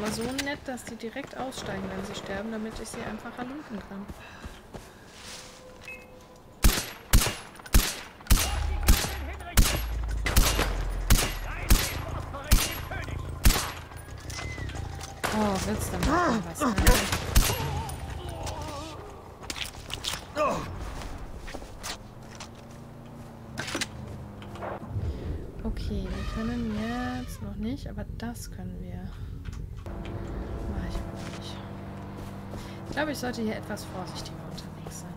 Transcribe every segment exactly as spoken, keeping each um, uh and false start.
aber so nett, dass die direkt aussteigen, wenn sie sterben, damit ich sie einfach erlooten kann. Oh, willst du mal was machen? Okay, wir können jetzt noch nicht, aber das können wir. Mach ich aber nicht. Ich glaube, ich sollte hier etwas vorsichtiger unterwegs sein.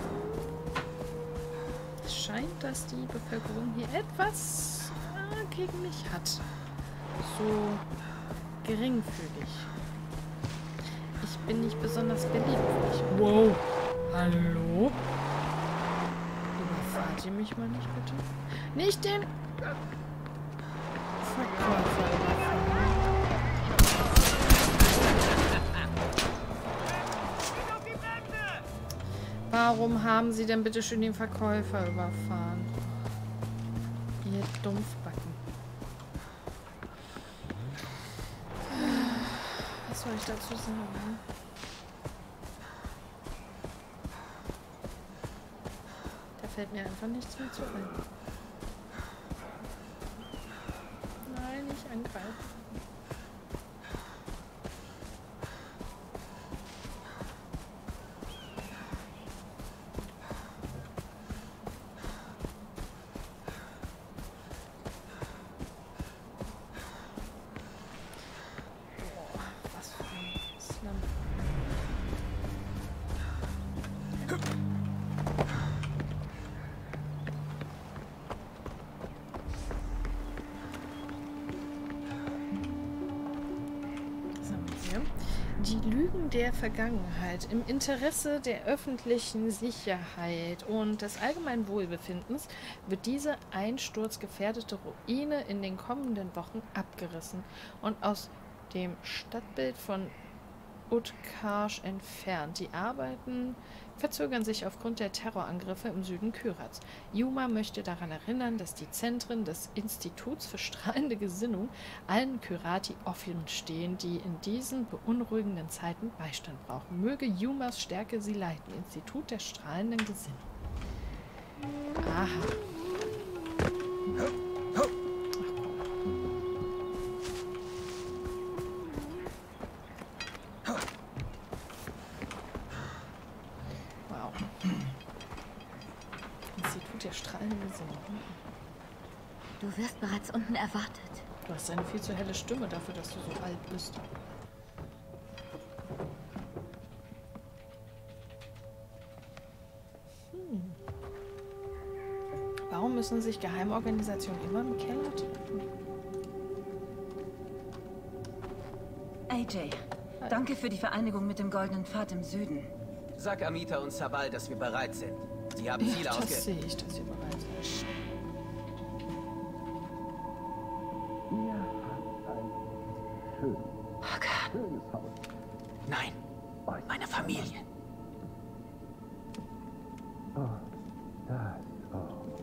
Es scheint, dass die Bevölkerung hier etwas äh, gegen mich hat. So geringfügig. Ich bin nicht besonders beliebt. Wow. Hallo? Überfahrt ihr mich mal nicht, bitte? Nicht den Verkäufer überfahren. Warum haben sie denn bitte schön den Verkäufer überfahren? Ihr Dumpfbacken. Was soll ich dazu sagen? Da fällt mir einfach nichts mehr zu ein. Nein, nicht angreifen. Die Lügen der Vergangenheit im Interesse der öffentlichen Sicherheit und des allgemeinen Wohlbefindens wird diese einsturzgefährdete Ruine in den kommenden Wochen abgerissen und aus dem Stadtbild von Utkarsh entfernt. Die Arbeiten verzögern sich aufgrund der Terrorangriffe im Süden Kyrats. Yuma möchte daran erinnern, dass die Zentren des Instituts für strahlende Gesinnung allen Kyrati offen stehen, die in diesen beunruhigenden Zeiten Beistand brauchen. Möge Yumas Stärke sie leiten. Institut der strahlenden Gesinnung. Aha. Du wirst bereits unten erwartet. Du hast eine viel zu helle Stimme dafür, dass du so alt bist. Hm. Warum müssen sich Geheimorganisationen immer im Keller treffen? A J, danke für die Vereinigung mit dem Goldenen Pfad im Süden. Sag Amita und Sabal, dass wir bereit sind. Sie haben Ziele ja, ausge... Das sehe ich, dass ihr bereit seid. Oh Gott. Nein, meine Familie. Oh, das, oh.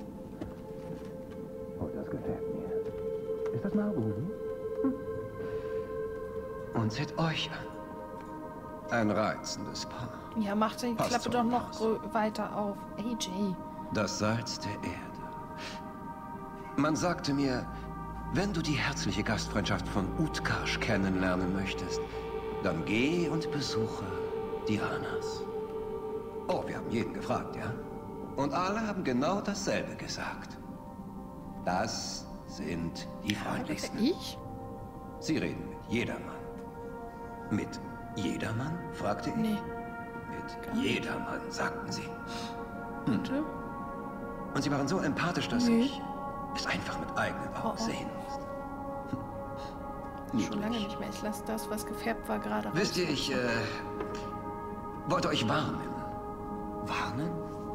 Oh, das gefällt mir. Ist das Marbusen? Hm. Und seht euch an. Ein reizendes Paar. Ja, mach die Passt Klappe doch doch noch aus. weiter auf. A J. Das Salz der Erde. Man sagte mir, wenn du die herzliche Gastfreundschaft von Utkarsh kennenlernen möchtest, dann geh und besuche Dianas. Oh, wir haben jeden gefragt, ja? Und alle haben genau dasselbe gesagt. Das sind die freundlichsten. Ich? Sie reden mit jedermann. Mit jedermann? Fragte ich. Nee. Mit jedermann, sagten sie. Hm. Und sie waren so empathisch, dass Nee. ich es einfach mit eigenen Augen Oh, oh. sehen musste. Schon lange nicht mehr. Ich lasse das, was gefärbt war, gerade raus. Wisst ihr, ich äh, wollte euch warnen. Warnen?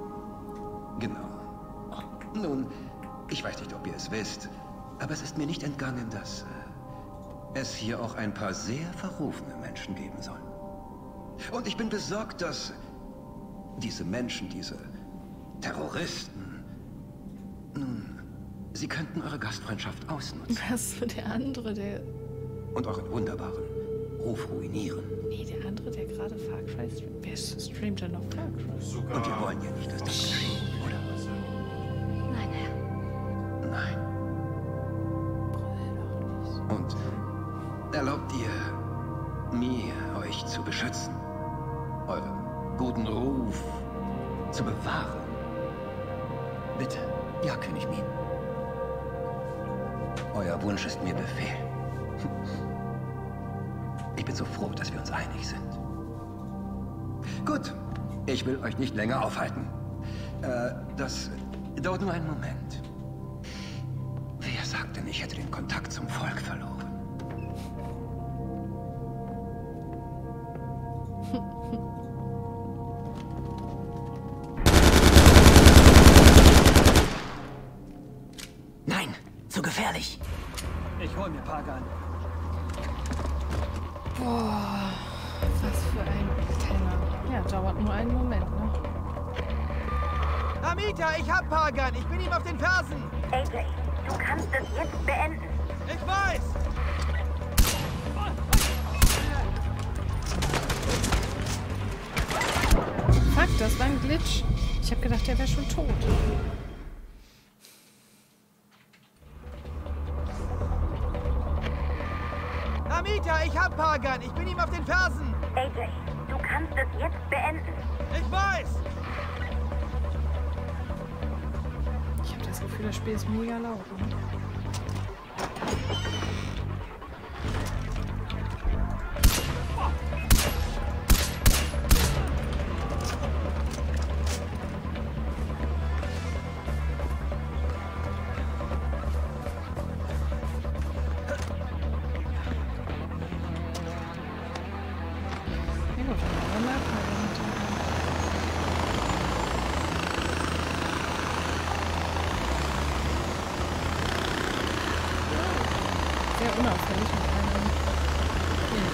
Genau. Nun, ich weiß nicht, ob ihr es wisst, aber es ist mir nicht entgangen, dass äh, es hier auch ein paar sehr verrufene Menschen geben soll. Und ich bin besorgt, dass diese Menschen, diese Terroristen, nun, sie könnten eure Gastfreundschaft ausnutzen. Was für der andere, der... Und euren wunderbaren Ruf ruinieren. Nee, der andere, der gerade Far Cry streamt. Wer streamt denn noch Far Cry? Und wir wollen ja nicht, dass das geschieht, oder? Nein, Herr. Nein. Und erlaubt ihr mir, euch zu beschützen? Euren guten Ruf zu bewahren? Bitte, ja, König Min. Euer Wunsch ist mir Befehl. Ich bin so froh, dass wir uns einig sind. Gut, ich will euch nicht länger aufhalten. Äh, das dauert nur einen Moment. Wer sagt denn, ich hätte den Kontakt zum Volk verloren? Nein, zu gefährlich. Ich hol mir Pagan. Boah, was für ein Penner. Ja, dauert nur einen Moment, ne? Amita, ich hab Pagan. Ich bin ihm auf den Fersen. A J, du kannst es jetzt beenden. Ich weiß. Fuck, das war ein Glitch. Ich hab gedacht, der wäre schon tot. Amita, ich hab Pagan. Ich bin ihm auf den Fersen. A J, du kannst es jetzt beenden. Ich weiß. Ich habe das Gefühl, das Spiel ist mega laut. Ne? Ja gut, dann mal sehr unauffällig mit einem. Nee.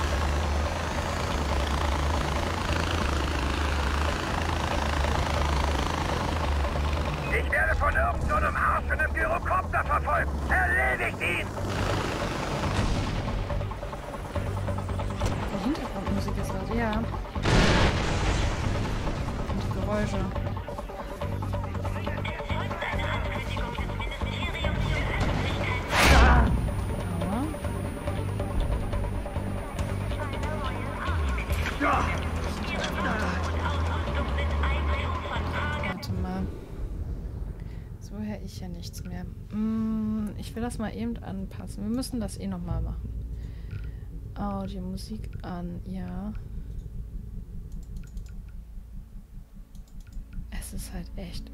Ich werde von irgendeinem Arsch in einem Gyrokopter verfolgt. Erledigt ihn! Die Hintergrundmusik ist laut, ja. Und die Geräusche. Warte mal. So höre ich ja nichts mehr. Mm, ich will das mal eben anpassen. Wir müssen das eh nochmal machen. Audio, Musik an, ja. Es ist halt echt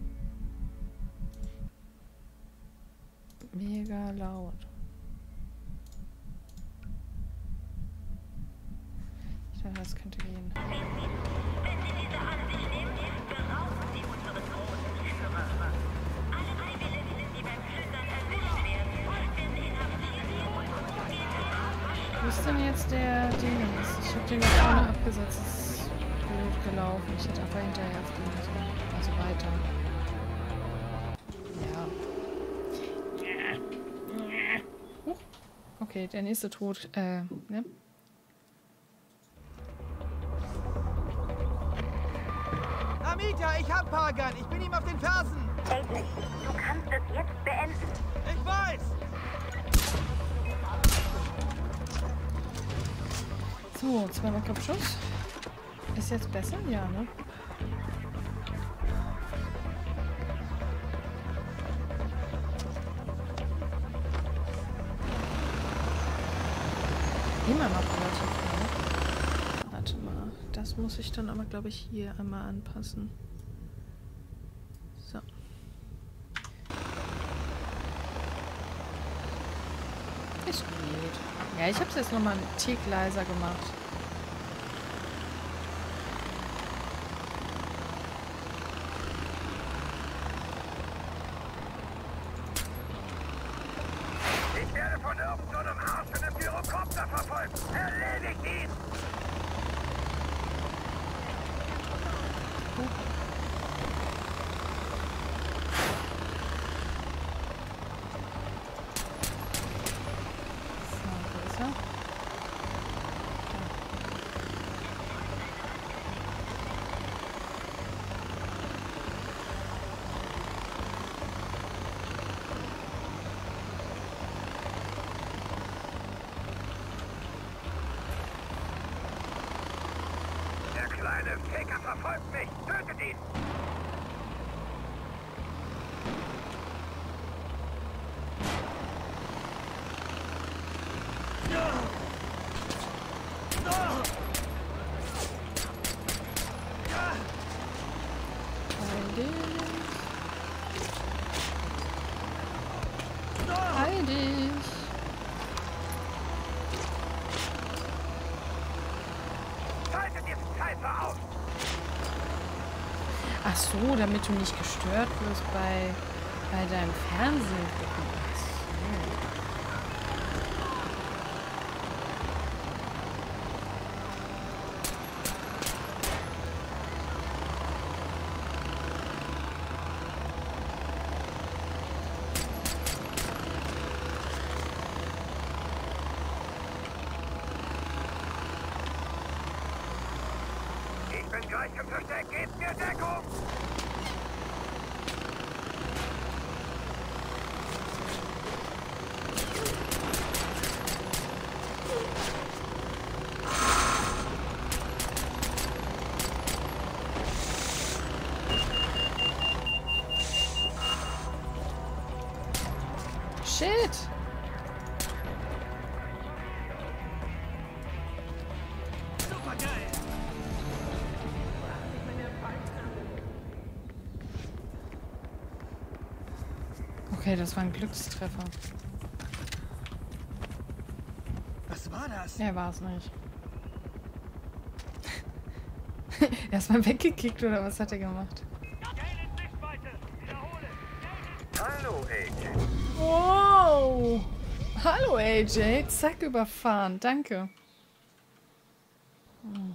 mega laut. Ich dachte, das könnte gehen. Wo ist denn jetzt der Dingens? Ich hab den da vorne abgesetzt. Das ist blöd gelaufen. Ich hätte einfach hinterher fliegen sollen. Also weiter. Ja. Huch. Okay, der nächste Tod. Äh, ne? Amita, ich hab Pagan. Ich bin ihm auf den Fersen. A J, du kannst es jetzt beenden. Ich weiß. So, zweimal Kopfschuss. Ist jetzt besser? Ja, ne? Immer noch relativ laut. Warte mal. Das muss ich dann aber, glaube ich, hier einmal anpassen. So. Ist gut. Ja, ich habe es jetzt nochmal einen Tick leiser gemacht. Ich werde von irgendeinem Arsch in einem Gyrokopter verfolgt. Erledigt ihn! So, wo ist er? Ficker verfolgt mich! Tötet ihn! Heil dich! Schaltet diesen Pfeifer auf! Ach so, damit du nicht gestört wirst bei, bei deinem Fernsehen. Ach so. Ich bin gleich im Versteck! Gebt mir Deckung! Shit! Okay, das war ein Glückstreffer. Was war das? Er war es nicht. Erstmal weggekickt oder was hat er gemacht? Hallo, A J. Wow! Hallo A J, zack, überfahren, danke. Hm.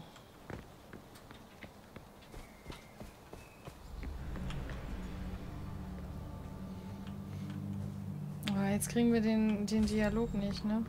Oh, jetzt kriegen wir den, den Dialog nicht, ne?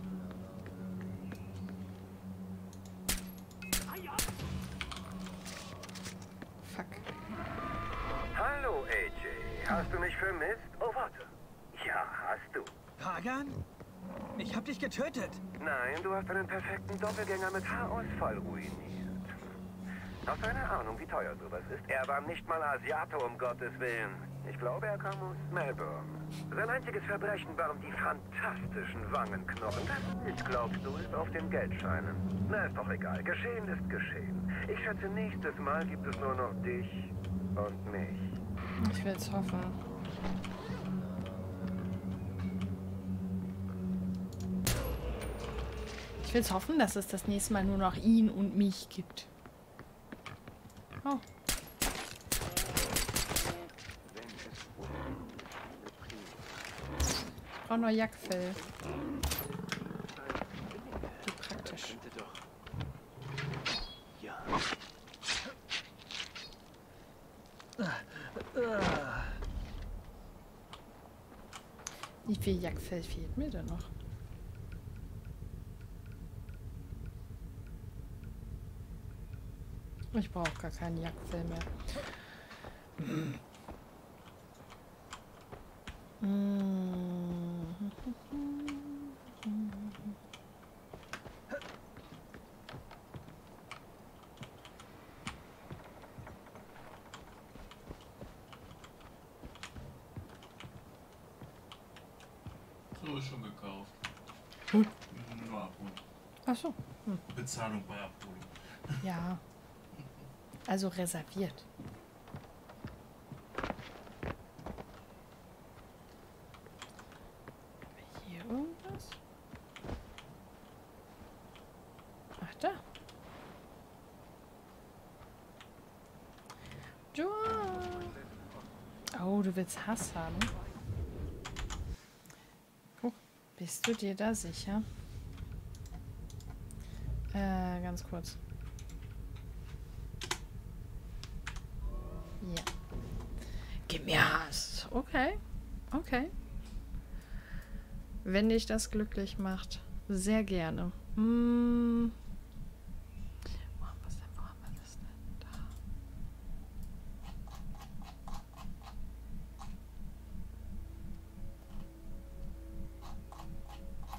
Fuck. Hallo, A J. Hast du mich vermisst? Oh, warte. Ja, hast du. Pagan? Ich hab dich getötet. Nein, du hast einen perfekten Doppelgänger mit Haarausfall ruiniert. Hast du eine Ahnung, wie teuer sowas ist? Er war nicht mal Asiate, um Gottes Willen. Ich glaube, er kam aus Melbourne. Sein einziges Verbrechen waren die fantastischen Wangenknochen. Das Bild, glaubst du, ist auf den Geldscheinen. Na, ist doch egal. Geschehen ist geschehen. Ich schätze, nächstes Mal gibt es nur noch dich und mich. Ich will's hoffen. Ich will's hoffen, dass es das nächste Mal nur noch ihn und mich gibt. Oh. Ich brauche noch Jagdfell. Wie praktisch. Wie viel Jagdfell fehlt mir denn noch? Ich brauche gar keinen Jagdfell mehr. So, ist schon gekauft. Hm. Nur abholen. Ach so. Hm. Bezahlung bei Abholung. Ja. Also reserviert. Hier irgendwas? Ach, da. Joa. Oh, du willst Hass haben? Oh, bist du dir da sicher? Äh, ganz kurz. Ja. Gib mir Hass. Okay. Okay. Wenn dich das glücklich macht. Sehr gerne. Hm. Wo haben wir es denn? Wo haben wir das denn?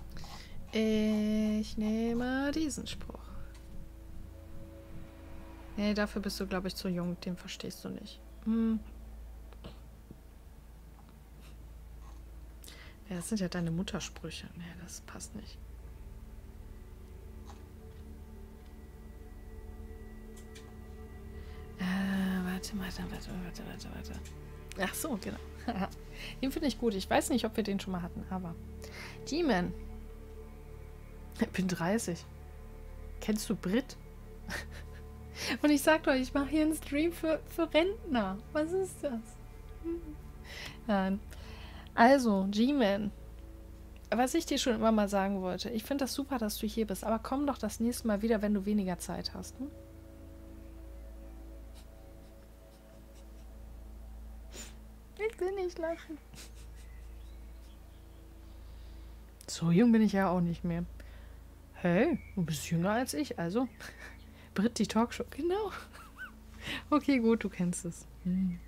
Da. Ich nehme diesen Spruch. Nee, dafür bist du, glaube ich, zu jung. Den verstehst du nicht. Hm. Ja, das sind ja deine Muttersprüche. Nee, das passt nicht. Äh, warte, warte, warte, warte, warte, warte. Ach so, genau. Den finde ich gut. Ich weiß nicht, ob wir den schon mal hatten, aber... Demon. Ich bin dreißig. Kennst du Brit? Und ich sag euch, ich mache hier einen Stream für, für Rentner. Was ist das? Nein. Also, G-Man. Was ich dir schon immer mal sagen wollte. Ich finde das super, dass du hier bist. Aber komm doch das nächste Mal wieder, wenn du weniger Zeit hast. Hm? Ich will nicht lachen. So jung bin ich ja auch nicht mehr. Hey, du bist jünger als ich, also. Brit, die Talkshow. Genau. Okay, gut, du kennst es. Hm.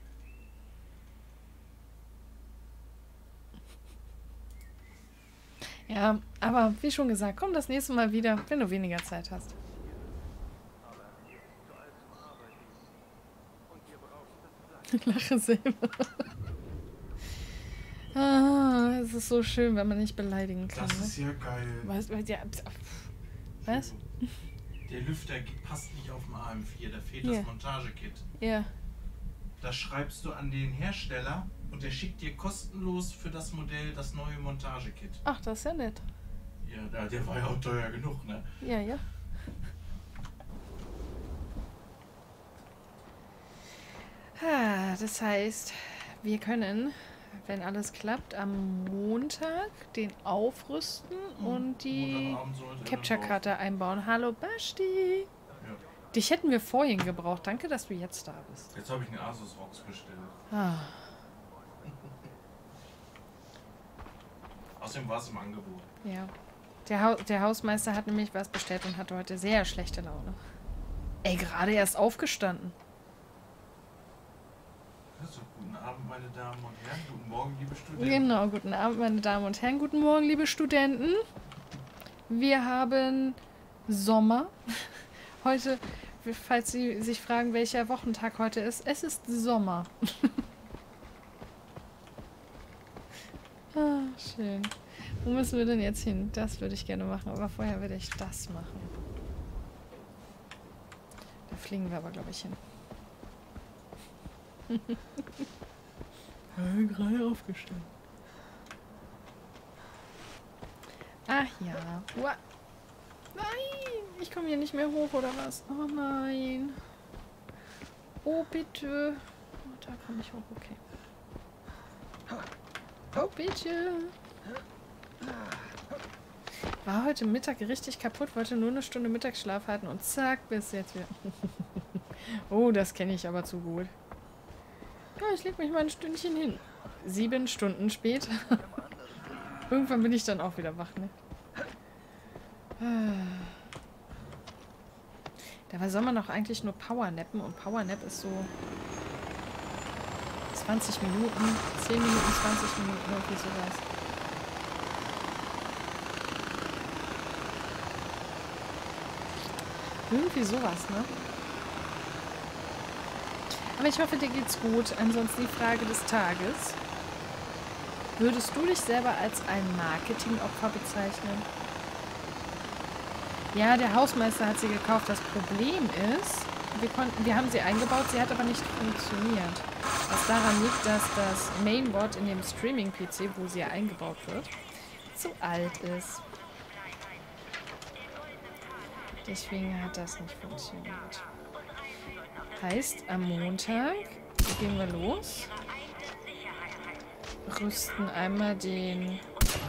Ja, aber wie schon gesagt, komm das nächste Mal wieder, wenn du weniger Zeit hast. Ich lache selber. Ah, es ist so schön, wenn man nicht beleidigen kann. Das ist ja geil. Was? Ja, was? Der Lüfter passt nicht auf dem A M vier, da fehlt Ja. das Montage-Kit. Ja. Das schreibst du an den Hersteller und der schickt dir kostenlos für das Modell das neue Montage-Kit. Ach, das ist ja nett. Ja, der, der war ja auch teuer genug, ne? Ja, ja. Ah, das heißt, wir können, wenn alles klappt, am Montag den aufrüsten Mhm. und die Montagabend sollte er Capture-Karte einbauen. Hallo Basti! Ja. Dich hätten wir vorhin gebraucht. Danke, dass du jetzt da bist. Jetzt habe ich einen Asus Rox bestellt. Ah. Außerdem war es im Angebot. Ja. Der, ha der Hausmeister hat nämlich was bestellt und hatte heute sehr schlechte Laune. Ey, gerade erst aufgestanden. Also, guten Abend, meine Damen und Herren. Guten Morgen, liebe Studenten. Genau, guten Abend, meine Damen und Herren. Guten Morgen, liebe Studenten. Wir haben Sommer. Heute, falls Sie sich fragen, welcher Wochentag heute ist, es ist Sommer. Ah, schön. Wo müssen wir denn jetzt hin? Das würde ich gerne machen, aber vorher würde ich das machen. Da fliegen wir aber, glaube ich, hin. Gerade aufgestellt. Ach ja. Ua. Nein! Ich komme hier nicht mehr hoch, oder was? Oh nein. Oh, bitte. Oh, da komme ich hoch, okay. Oh, bitte. War heute Mittag richtig kaputt, wollte nur eine Stunde Mittagsschlaf halten und zack, bis jetzt wieder. Oh, das kenne ich aber zu gut. Ja, ich leg mich mal ein Stündchen hin. Sieben Stunden später. Irgendwann bin ich dann auch wieder wach, ne? Dabei soll man doch eigentlich nur Powernappen und Powernap ist so zwanzig Minuten, zehn Minuten, zwanzig Minuten, irgendwie sowas. Irgendwie sowas, ne? Aber ich hoffe, dir geht's gut. Ansonsten die Frage des Tages. Würdest du dich selber als ein Marketingopfer bezeichnen? Ja, der Hausmeister hat sie gekauft. Das Problem ist, wir, konnten, wir haben sie eingebaut, sie hat aber nicht funktioniert. Was daran liegt, dass das Mainboard in dem Streaming-P C, wo sie eingebaut wird, zu alt ist. Deswegen hat das nicht funktioniert. Heißt, am Montag gehen wir los, rüsten einmal den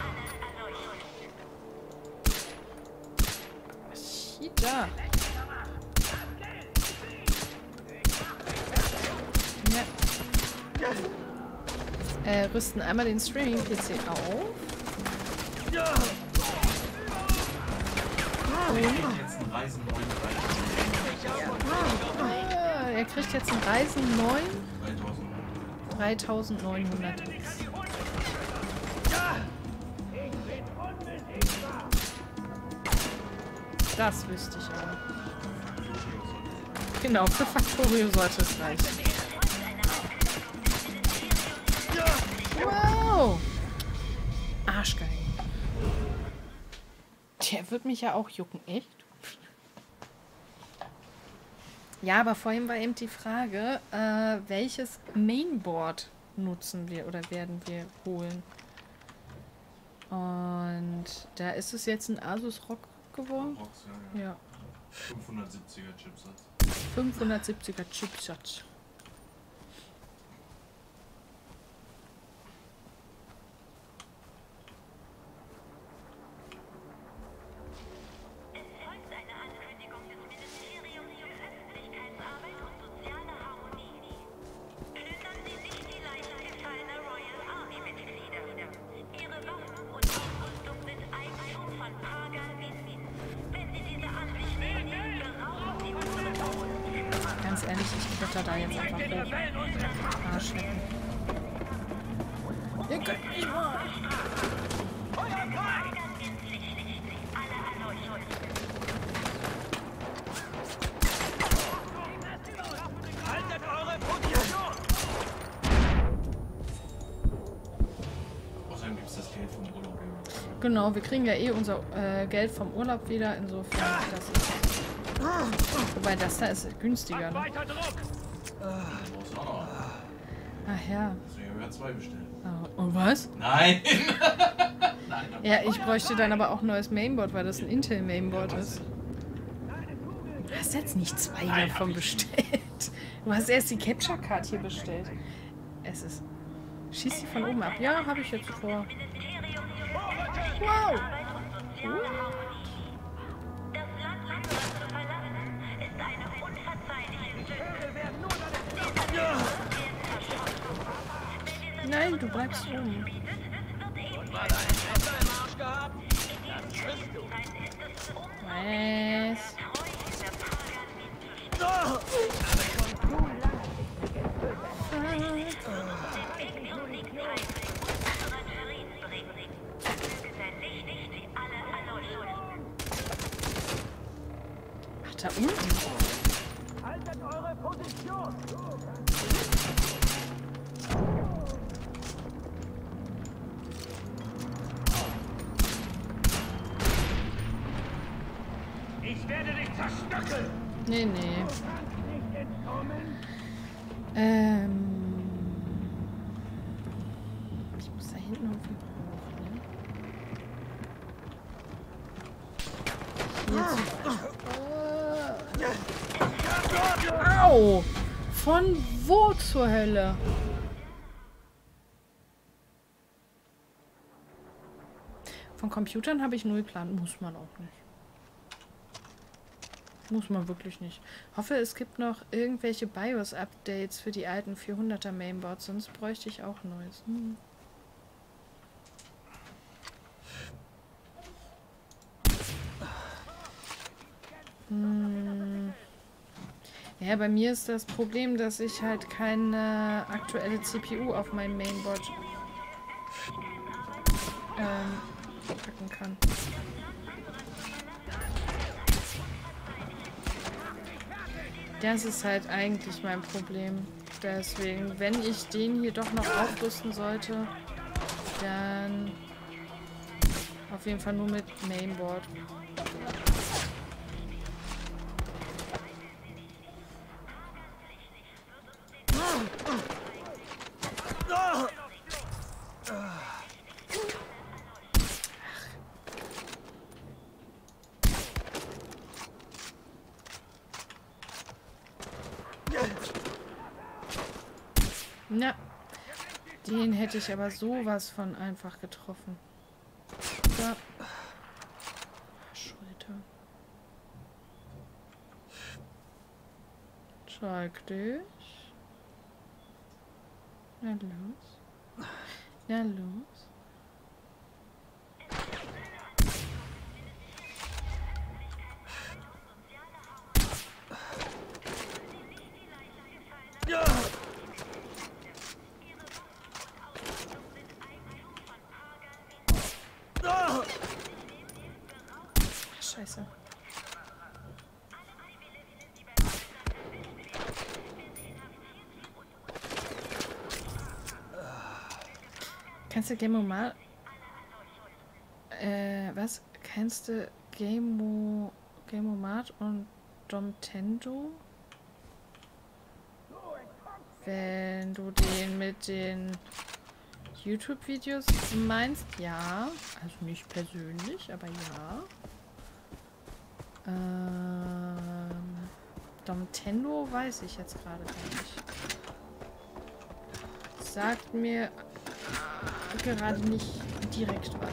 Cheetah. Ja. Äh, rüsten einmal den Streaming-P C auf. Ah, er kriegt jetzt einen Ryzen neun dreitausendneunhundert X. Das wüsste ich aber. Genau, für Factorio sollte es reichen. Wow! Arschgeil. Der wird mich ja auch jucken, echt? Ja, aber vorhin war eben die Frage, äh, welches Mainboard nutzen wir oder werden wir holen? Und da ist es jetzt ein Asus R O G geworden? Rox, ja, ja. Ja. fünfhundertsiebziger Chipsatz. fünfhundertsiebziger Chipsatz. Ganz ehrlich, ich kletter da jetzt einfach hoch. Arschlecken. Ihr könnt mich mal. Haltet eure Position! Außerdem gibt es das Geld vom Urlaub. Genau, wir kriegen ja eh unser äh, Geld vom Urlaub wieder, insofern das ist. Wobei das da ist günstiger. Ne? Weiter Druck! Ach ja. Deswegen haben wir zwei bestellt. Oh, und was? Nein! Nein, Ja, ich bräuchte dann aber auch ein neues Mainboard, weil das ein Intel Mainboard ist. Du hast jetzt nicht zwei Nein, davon bestellt. Du hast erst die Capture Card hier bestellt. Es ist. Schieß die von oben ab. Ja, habe ich jetzt vor. Wow! Nein, du bleibst oben. Was? Ach, da unten. Haltet eure Position! Ich werde dich zerstückeln! Nee, nee. Ähm. Ich muss da hinten irgendwie hoch, ne? Au! Von wo zur Hölle? Von Computern habe ich null Plan. Muss man auch nicht. Muss man wirklich nicht. Hoffe, es gibt noch irgendwelche BIOS-Updates für die alten vierhunderter Mainboards, sonst bräuchte ich auch neues. Hm. Hm. Ja, bei mir ist das Problem, dass ich halt keine aktuelle C P U auf meinem Mainboard ähm, packen kann. Das ist halt eigentlich mein Problem. Deswegen, wenn ich den hier doch noch aufrüsten sollte, dann auf jeden Fall nur mit Mainboard. Na, den hätte ich aber sowas von einfach getroffen. So. Schulter. Zeig dich. Na los. Na los. Ja! Scheiße. Kennst du Gamomat? Äh, was? Kennst du Gamo... Gamomat und Domtendo? Wenn du den mit den YouTube-Videos meinst, ja. Also nicht persönlich, aber ja. Ähm, Domtendo weiß ich jetzt gerade gar nicht. Sagt mir äh, gerade nicht direkt was.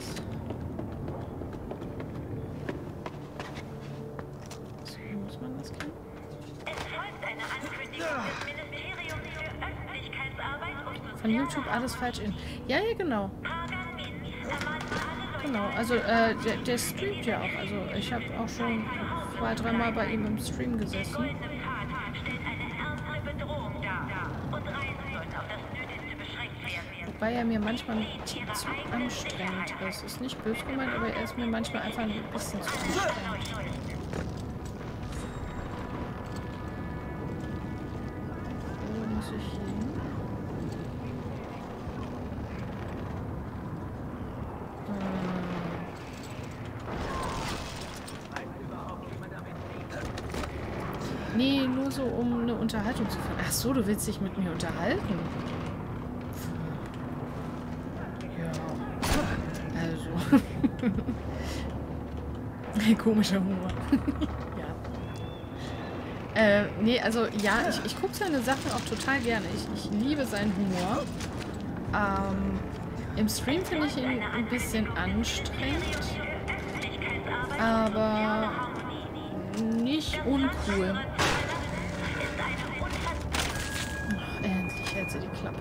So, muss man das kennen? Es folgt eine Ankündigung des Ministeriums für Öffentlichkeitsarbeit und Von YouTube alles falsch in. Ja, ja, genau. Genau, also äh, der, der streamt ja auch. Also ich habe auch schon zwei, dreimal bei ihm im Stream gesessen. Wobei er mir manchmal ein bisschen zu anstrengend ist. Ist nicht böse gemeint, aber er ist mir manchmal einfach ein bisschen zu anstrengend. Wo muss ich hin? Nee, nur so, um eine Unterhaltung zu führen. Ach so, du willst dich mit mir unterhalten? Ja. Also. Komischer Humor. Ja. Äh, nee, also ja, ich, ich gucke seine Sachen auch total gerne. Ich, ich liebe seinen Humor. Ähm, im Stream finde ich ihn ein bisschen anstrengend. Aber nicht uncool. Ach, endlich hält sie die Klappe.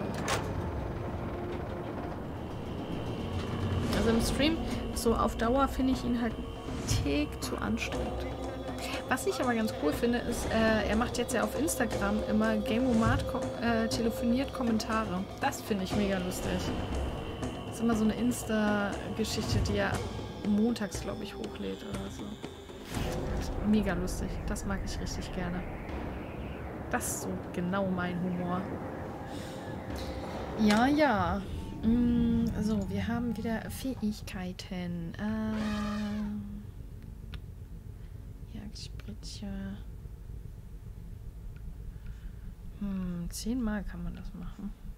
Also im Stream, so auf Dauer finde ich ihn halt einen Tick zu anstrengend. Was ich aber ganz cool finde, ist, äh, er macht jetzt ja auf Instagram immer Gamomat äh, telefoniert Kommentare. Das finde ich mega lustig. Das ist immer so eine Insta-Geschichte, die er montags, glaube ich, hochlädt oder so. Mega lustig. Das mag ich richtig gerne. Das ist so genau mein Humor. Ja, ja. Mm, so, wir haben wieder Fähigkeiten. Ähm, Jagdspritze. Hm, zehnmal kann man das machen.